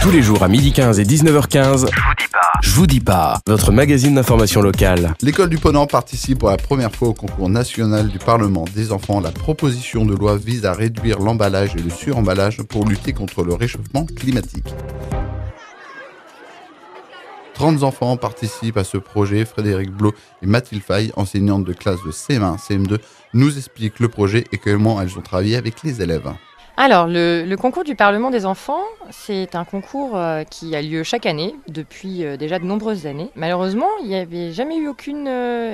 Tous les jours à 12h15 et 19h15, Je vous dis pas, votre magazine d'information locale. L'école du Ponant participe pour la première fois au concours national du Parlement des enfants. La proposition de loi vise à réduire l'emballage et le suremballage pour lutter contre le réchauffement climatique. 30 enfants participent à ce projet. Frédéric Blot et Mathilde Faye, enseignantes de classe de CM1, CM2, nous expliquent le projet et comment elles ont travaillé avec les élèves. Alors, le concours du Parlement des enfants, c'est un concours qui a lieu chaque année, depuis déjà de nombreuses années. Malheureusement, il n'y avait jamais eu aucune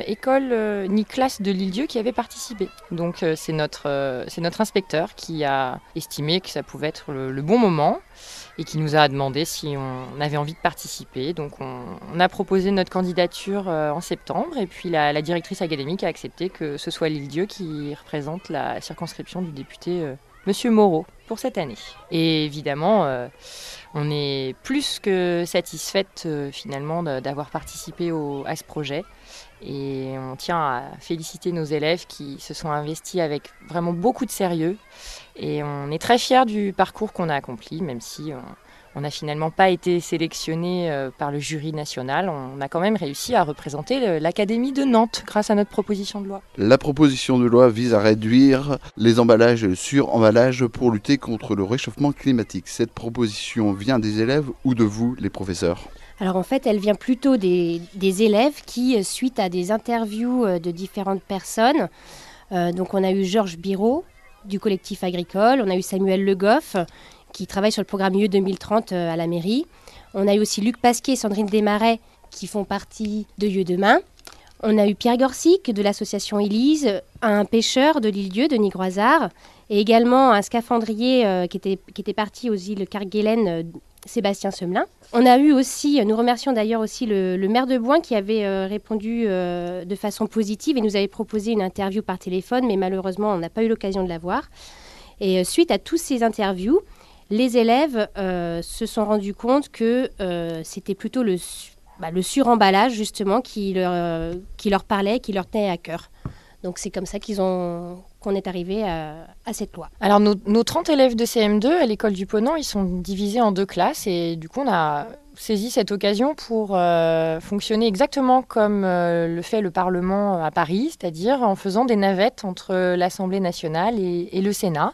école ni classe de l'Île-Dieu qui avait participé. Donc, c'est notre inspecteur qui a estimé que ça pouvait être le bon moment et qui nous a demandé si on avait envie de participer. Donc, on a proposé notre candidature en septembre et puis la directrice académique a accepté que ce soit l'Île-Dieu qui représente la circonscription du député Monsieur Moreau pour cette année. Et évidemment, on est plus que satisfaite finalement d'avoir participé à ce projet. Et on tient à féliciter nos élèves qui se sont investis avec vraiment beaucoup de sérieux. Et on est très fiers du parcours qu'on a accompli, même si on n'a finalement pas été sélectionné par le jury national. On a quand même réussi à représenter l'Académie de Nantes grâce à notre proposition de loi. La proposition de loi vise à réduire les emballages et le suremballage pour lutter contre le réchauffement climatique. Cette proposition vient des élèves ou de vous, les professeurs ? Alors en fait, elle vient plutôt des élèves qui, suite à des interviews de différentes personnes, donc on a eu Georges Biraud du collectif agricole, on a eu Samuel Le Goff qui travaille sur le programme UE 2030 à la mairie. On a eu aussi Luc Pasquier et Sandrine Desmarais qui font partie de UE Demain. On a eu Pierre Gorsic de l'association Élise, un pêcheur de l'Île-Dieu, Denis Groisard, et également un scaphandrier qui était parti aux îles Kerguelen, Sébastien Semelin. On a eu aussi, nous remercions d'ailleurs aussi le maire de Boin qui avait répondu de façon positive et nous avait proposé une interview par téléphone, mais malheureusement on n'a pas eu l'occasion de la voir. Et suite à toutes ces interviews, les élèves se sont rendus compte que c'était plutôt le suremballage justement qui leur parlait, qui leur tenait à cœur. Donc c'est comme ça qu'on est arrivé à cette loi. Alors nos 30 élèves de CM2 à l'école du Ponant, ils sont divisés en 2 classes et du coup on a saisi cette occasion pour fonctionner exactement comme le fait le Parlement à Paris, c'est-à-dire en faisant des navettes entre l'Assemblée nationale et le Sénat.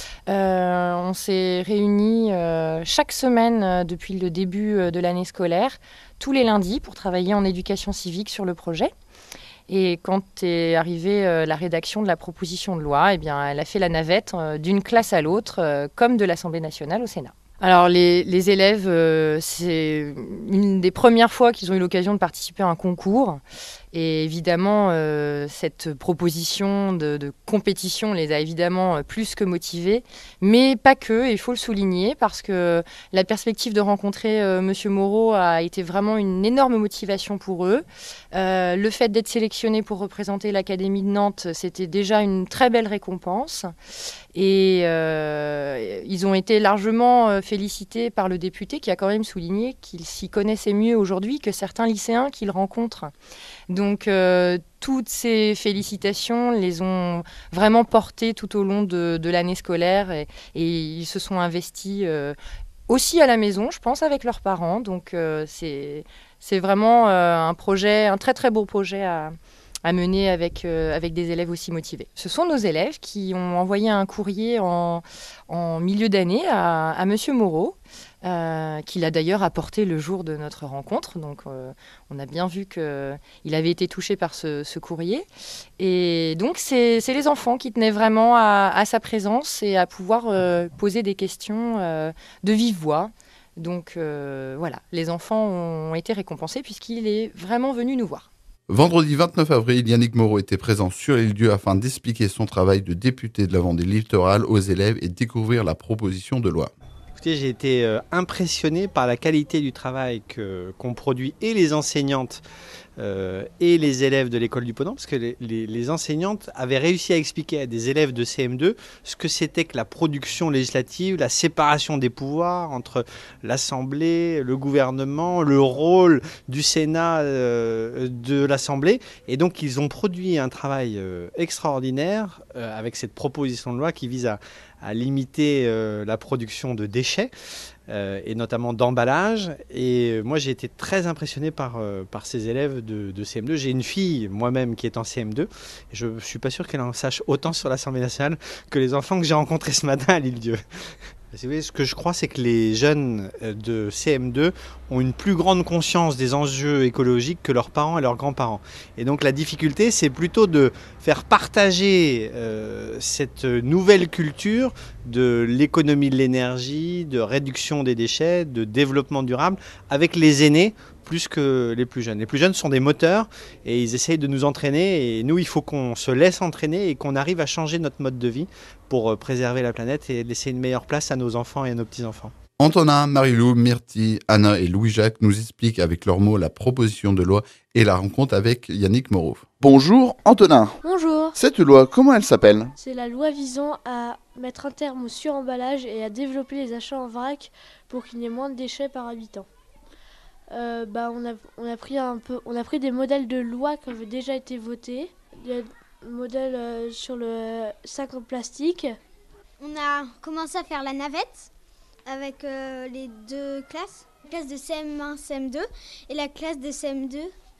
On s'est réunis chaque semaine depuis le début de l'année scolaire, tous les lundis, pour travailler en éducation civique sur le projet. Et quand est arrivée la rédaction de la proposition de loi, eh bien, elle a fait la navette d'une classe à l'autre, comme de l'Assemblée nationale au Sénat. Alors les élèves, c'est une des premières fois qu'ils ont eu l'occasion de participer à un concours. Et évidemment, cette proposition de compétition les a évidemment plus que motivés, mais pas que, il faut le souligner, parce que la perspective de rencontrer Monsieur Moreau a été vraiment une énorme motivation pour eux. Le fait d'être sélectionnés pour représenter l'Académie de Nantes, c'était déjà une très belle récompense. Et ils ont été largement félicités par le député qui a quand même souligné qu'il s'y connaissait mieux aujourd'hui que certains lycéens qu'il rencontre. Donc toutes ces félicitations les ont vraiment portées tout au long de l'année scolaire et ils se sont investis aussi à la maison, je pense, avec leurs parents. Donc c'est vraiment un projet, un très très beau projet à mener avec des élèves aussi motivés. Ce sont nos élèves qui ont envoyé un courrier en milieu d'année à Monsieur Moreau, qu'il a d'ailleurs apporté le jour de notre rencontre. Donc on a bien vu qu'il avait été touché par ce courrier. Et donc c'est les enfants qui tenaient vraiment à sa présence et à pouvoir poser des questions de vive voix. Donc voilà, les enfants ont été récompensés puisqu'il est vraiment venu nous voir. Vendredi 29 avril, Yannick Moreau était présent sur l'Île-Dieu afin d'expliquer son travail de député de la Vendée littorale aux élèves et découvrir la proposition de loi. Écoutez, j'ai été impressionné par la qualité du travail qu'ont produit et les enseignantes et les élèves de l'école du Ponant, parce que les enseignantes avaient réussi à expliquer à des élèves de CM2 ce que c'était que la production législative, la séparation des pouvoirs entre l'Assemblée, le gouvernement, le rôle du Sénat, de l'Assemblée. Et donc ils ont produit un travail extraordinaire avec cette proposition de loi qui vise à limiter la production de déchets. et notamment d'emballage. Et moi, j'ai été très impressionné par ces élèves de CM2. J'ai une fille, moi-même, qui est en CM2. Et je ne suis pas sûr qu'elle en sache autant sur l'Assemblée nationale que les enfants que j'ai rencontrés ce matin à l'Île-Dieu. Vous voyez, ce que je crois, c'est que les jeunes de CM2 ont une plus grande conscience des enjeux écologiques que leurs parents et leurs grands-parents. Et donc la difficulté, c'est plutôt de faire partager cette nouvelle culture de l'économie de l'énergie, de réduction des déchets, de développement durable avec les aînés plus que les plus jeunes. Les plus jeunes sont des moteurs et ils essayent de nous entraîner. Et nous, il faut qu'on se laisse entraîner et qu'on arrive à changer notre mode de vie pour préserver la planète et laisser une meilleure place à nos enfants et à nos petits-enfants. Antonin, Marie-Lou, Myrtille, Anna et Louis-Jacques nous expliquent avec leurs mots la proposition de loi et la rencontre avec Yannick Moreau. Bonjour Antonin. Bonjour. Cette loi, comment elle s'appelle ? C'est la loi visant à mettre un terme au suremballage et à développer les achats en vrac pour qu'il y ait moins de déchets par habitant. On a pris des modèles de loi qui avaient déjà été votés. Il y a un modèle sur le sac en plastique. On a commencé à faire la navette avec les deux classes, la classe de CM1, CM2 et la classe de CM2.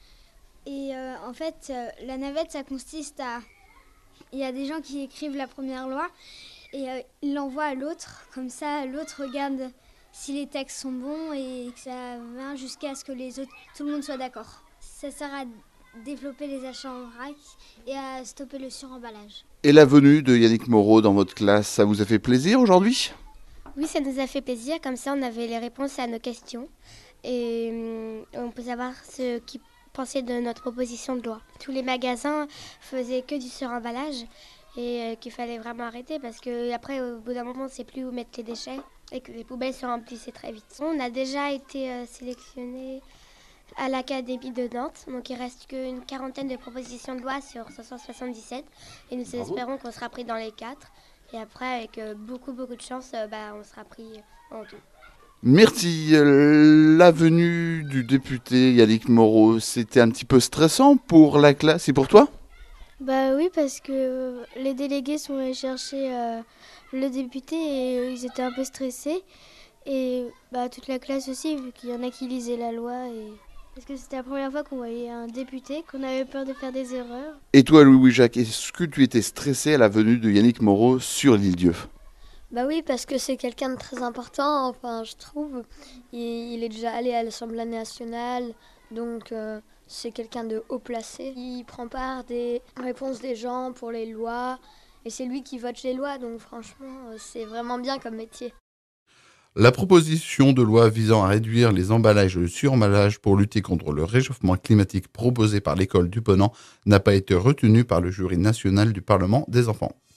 Et en fait, la navette, ça consiste à... Il y a des gens qui écrivent la première loi et ils l'envoient à l'autre. Comme ça, l'autre regarde si les textes sont bons et que ça va jusqu'à ce que tout le monde soit d'accord. Ça sert à développer les achats en vrac et à stopper le suremballage. Et la venue de Yannick Moreau dans votre classe, ça vous a fait plaisir aujourd'hui ? Oui, ça nous a fait plaisir. Comme ça, on avait les réponses à nos questions. Et on peut savoir ce qu'ils pensaient de notre proposition de loi. Tous les magasins faisaient que du suremballage et qu'il fallait vraiment arrêter parce qu'après, au bout d'un moment, on ne sait plus où mettre les déchets et que les poubelles se remplissaient très vite. On a déjà été sélectionnés à l'Académie de Nantes. Donc il reste qu'une quarantaine de propositions de loi sur 577 et nous espérons qu'on sera pris dans les 4. Et après, avec beaucoup de chance, on sera pris en tout. Myrtille, la venue du député Yannick Moreau, c'était un petit peu stressant pour la classe et pour toi ? Oui, parce que les délégués sont allés chercher le député et ils étaient un peu stressés. Et toute la classe aussi, vu qu'il y en a qui lisaient la loi. Parce que c'était la première fois qu'on voyait un député, qu'on avait peur de faire des erreurs. Et toi, Louis-Jacques, est-ce que tu étais stressé à la venue de Yannick Moreau sur l'Île-Dieu ? Oui, parce que c'est quelqu'un de très important, je trouve. Il est déjà allé à l'Assemblée nationale, donc c'est quelqu'un de haut placé. Il prend part des réponses des gens pour les lois, et c'est lui qui vote les lois, donc franchement, c'est vraiment bien comme métier. La proposition de loi visant à réduire les emballages et le suremballage pour lutter contre le réchauffement climatique proposée par l'école du Ponant n'a pas été retenue par le jury national du Parlement des enfants.